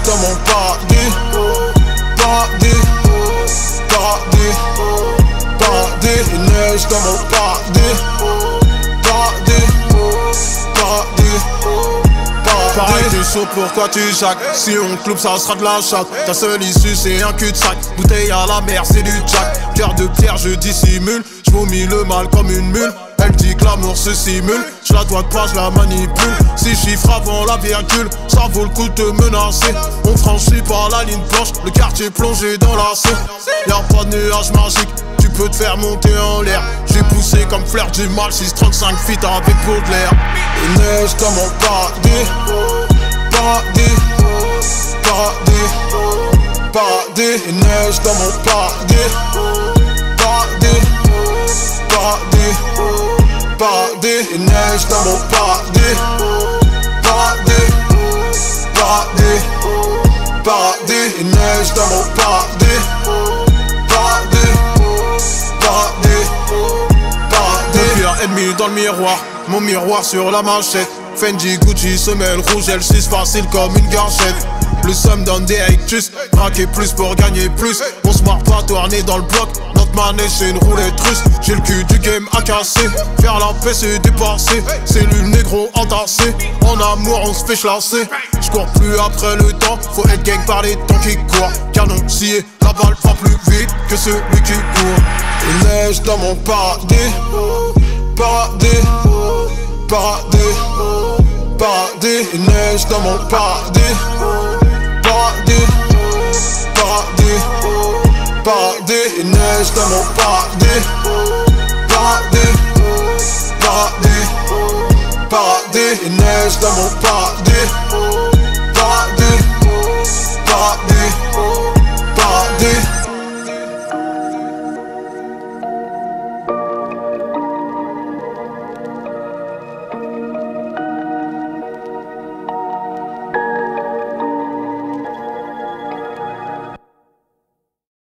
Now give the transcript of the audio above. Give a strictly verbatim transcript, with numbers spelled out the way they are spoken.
dans mon paradis. Paradis, paradis, paradis. Il neige dans mon paradis. Paradis, paradis, paradis. Pareil t'es chaud, pourquoi tu jacques? Si on cloupe ça sera de la chatte. Ta seule issue c'est un cul-de-sac. Bouteille à la mer c'est du jack. Cœur de pierre je dissimule. J'vomis le mal comme une mule. Elle dit que l'amour se simule. Je la dois pas, je la manipule. Six chiffres avant la virgule, ça vaut le coup de te menacer. On franchit pas la ligne blanche, le quartier plongé dans la sauce. Y'a pas de nuage magique, tu peux te faire monter en l'air. J'ai poussé comme fleur du mal, six trente-cinq feet avec Baudelaire. Il neige dans mon paradis. Paradis, paradis, paradis. Il neige dans mon paradis. Paradis, paradis, paradis. Il neige dans mon paradis. Paradis, paradis, paradis. Il neige dans mon paradis. Paradis, paradis, paradis. Le pire ennemi dans le miroir, mon miroir sur la manchette. Fendi, Gucci, semelle rouge, L six facile comme une gâchette. Le somme donne des rictus, braquer plus pour gagner plus. On se marre pas tourner dans le bloc, notre manège c'est une roulette russe. J'ai le cul du game à casser, faire la paix c'est dépasser. Cellule négro entassé, en amour on se fait chlasser. J'cours plus après le temps, faut être gang par les temps qui courent. Canon scié, la balle va plus vite que celui qui court. Il neige dans mon paradis. Paradis, paradis, paradis. Il neige dans mon paradis. Paradis, paradis, paradis. Il neige dans mon paradis. Paradis, paradis, paradis. Il neige dans mon paradis.